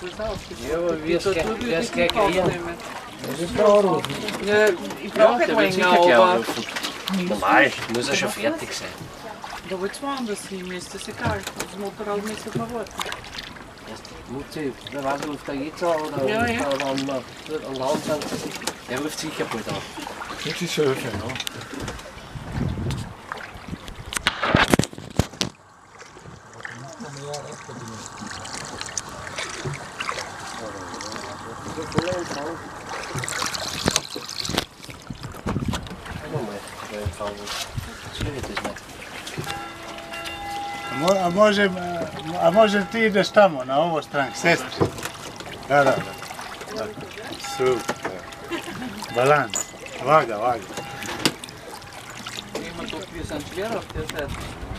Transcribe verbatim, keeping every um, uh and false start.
Jo, vi skal, jeg skal ikke hjem. Det klarer du. Ja, ich brauche Ja, länger, sicher aber... Normal, muss er schon fertig sein. Да вот woanders hin, ist das egal. Das Motorrad müsste man warten. Muss ich, wer weiß, ruft er jetzt an oder Ja, ja. oder wann wir dort am Land sind. Der ruft sicher bald an. Das ist schön, ja. A može, a može ti ideš tamo, na ovo stranu, sestri. Da, da, da. Super. Balans. Vaga, vaga. Ima to pisan čvjerov, te sad.